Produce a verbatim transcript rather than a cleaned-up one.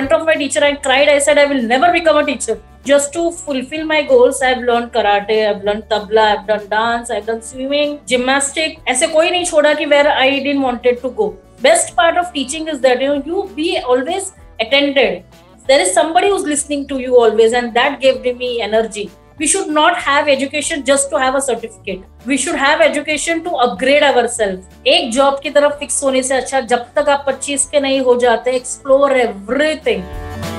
front of my teacher, I cried. I said, I will never become a teacher. Just to fulfill my goals, I've learned karate, I've learned tabla, I've done dance, I've done swimming, gymnastics. ऐसे कोई नहीं छोड़ा कि where I didn't wanted to go. Best part of teaching is that you know you be always attended. There is somebody who's listening to you always, and that gave me energy. We should not have education just to have a certificate. We should have education to upgrade ourselves. एक job की तरफ fix होने से अच्छा जब तक आप पच्चीस के नहीं हो जाते, explore everything.